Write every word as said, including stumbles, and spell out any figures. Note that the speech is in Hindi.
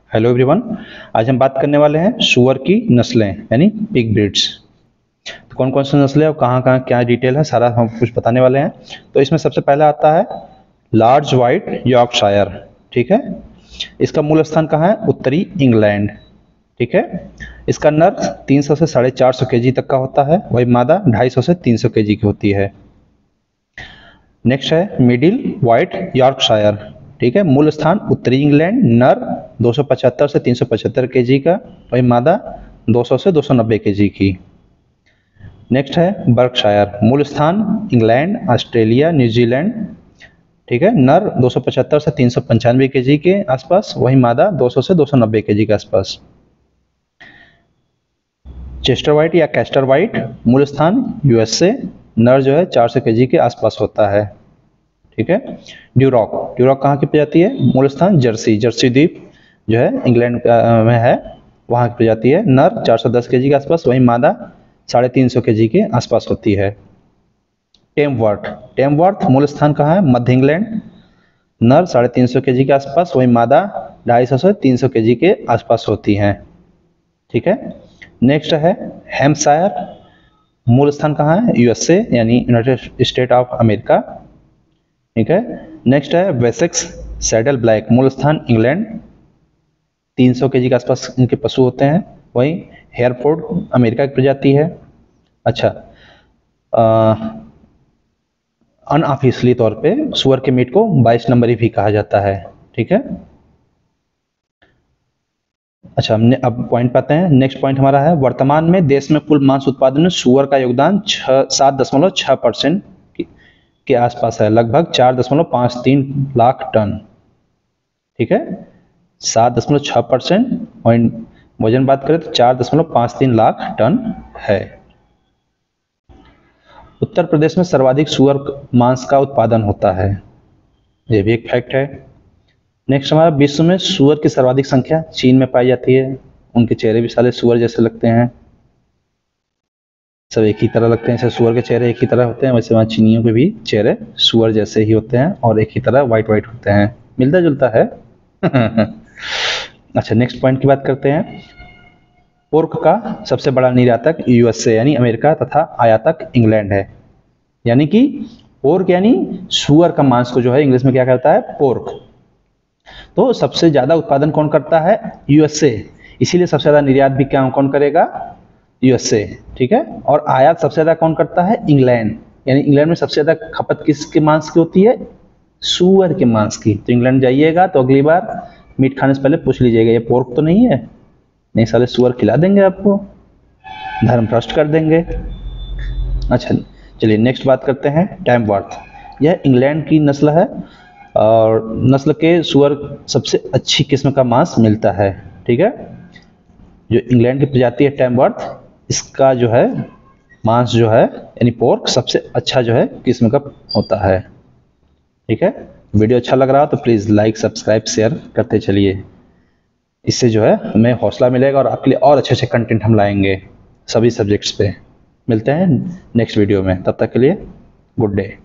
Hello everyone. आज हम बात करने वाले हैं सुअर की नस्लें यानी पिग ब्रीड्स। तो कौन कौन सी नस्लें और कहाँ कहाँ क्या डिटेल है सारा हम कुछ बताने वाले हैं। तो इसमें सबसे पहला आता है लार्ज वाइट यॉर्कशायर। ठीक है, इसका मूल स्थान कहाँ है? उत्तरी इंग्लैंड। ठीक है, इसका नर तीन सौ से साढ़े चार सौ के जी तक का होता है, वही मादा ढाई सौ से तीन सौ के जी की होती है। नेक्स्ट है मिडिल वाइट यॉर्कशायर। ठीक है, मूल स्थान उत्तरी इंग्लैंड, नर दो सौ पचहत्तर से तीन सौ पचहत्तर के जी का, वही मादा दो सौ से दो सौ नब्बे के जी की। नेक्स्ट है बर्कशायर, मूल स्थान इंग्लैंड, ऑस्ट्रेलिया, न्यूजीलैंड। ठीक है, नर दो सौ पचहत्तर से तीन सौ पंचानवे के जी के आसपास, वही मादा दो सौ से दो सौ नब्बे के जी के आसपास। चेस्टर वाइट या कैस्टर वाइट, मूल स्थान यूएसए, नर जो है चार सौ के जी के आसपास होता है। ठीक है, ड्यूरॉक, ड्यूरॉक कहाँ की प्रजाति है? मूल स्थान जर्सी, जर्सी द्वीप जो है इंग्लैंड में है, वहाँ की प्रजाति है। नर चार सौ दस के जी के आसपास, वहीं मादा साढ़े तीन सौ के जी के आसपास होती है। टेमवर्थ, टेमवर्थ मूल स्थान कहाँ है? मध्य इंग्लैंड, नर साढ़े तीन सौ के जी के आसपास, वहीं मादा ढाई सौ से तीन सौ के जी के आसपास होती हैं। ठीक है, नेक्स्ट है हैम्पशायर, मूल स्थान कहाँ है? यूएसए यानी यूनाइटेड स्टेट ऑफ अमेरिका। ठीक है, नेक्स्ट है वेसेक्स सैडल ब्लैक, मूल स्थान इंग्लैंड, तीन सौ के जी के आसपास इनके पशु होते हैं, वहीं हेयरफोर्ड अमेरिका की प्रजाति है। अच्छा, अनऑफिशियली तौर पे सुअर के मीट को बाईस नंबरी भी कहा जाता है। ठीक है, अच्छा हमने अब पॉइंट पाते हैं। नेक्स्ट पॉइंट हमारा है वर्तमान में देश में कुल मांस उत्पादन में सुअर का योगदान छह सात दशमलव छह परसेंट के आसपास है, लगभग चार दशमलव पाँच तीन लाख टन। ठीक है, सात दशमलव छह परसेंट पॉइंट वजन बात करें तो चार दशमलव पाँच तीन लाख टन है। उत्तर प्रदेश में सर्वाधिक सुअर मांस का उत्पादन होता है, यह भी एक फैक्ट है। नेक्स्ट हमारा विश्व में सुअर की सर्वाधिक संख्या चीन में पाई जाती है, उनके चेहरे भी साले सुअर जैसे लगते हैं, सब एक ही तरह लगते हैं। जैसे सुअर के चेहरे एक ही तरह होते हैं, वैसे वहाँ चीनियों के भी चेहरे सुअर जैसे ही होते हैं और एक ही तरह वाइट वाइट होते हैं, मिलता जुलता है। अच्छा, नेक्स्ट पॉइंट की बात करते हैं। पोर्क का सबसे बड़ा निर्यातक यूएसए यानी अमेरिका तथा आयातक इंग्लैंड है, यानी कि पोर्क यानी सुअर का मांस को जो है इंग्लिश में क्या कहता है? पोर्क। तो सबसे ज्यादा उत्पादन कौन करता है? यूएसए, इसीलिए सबसे ज्यादा निर्यात भी क्या कौन करेगा? यूएसए। ठीक है, और आयात सबसे ज्यादा कौन करता है? इंग्लैंड, यानी इंग्लैंड में सबसे ज्यादा खपत किसके मांस की होती है? सुअर के मांस की। तो इंग्लैंड जाइएगा तो अगली बार मीट खाने से पहले पूछ लीजिएगा ये पोर्क तो नहीं है, नहीं साले सुअर खिला देंगे आपको, धर्म भ्रष्ट कर देंगे। अच्छा चलिए नेक्स्ट बात करते हैं टैमवर्थ। यह इंग्लैंड की नस्ल है और नस्ल के सुअर सबसे अच्छी किस्म का मांस मिलता है। ठीक है, जो इंग्लैंड की प्रजाति है टैमवर्थ, इसका जो है मांस जो है यानी पोर्क सबसे अच्छा जो है किस्म का होता है। ठीक है, वीडियो अच्छा लग रहा हो तो प्लीज़ लाइक सब्सक्राइब शेयर करते चलिए, इससे जो है हमें हौसला मिलेगा और आपके लिए और अच्छे अच्छे कंटेंट हम लाएंगे सभी सब्जेक्ट्स पे। मिलते हैं नेक्स्ट वीडियो में, तब तक के लिए गुड डे।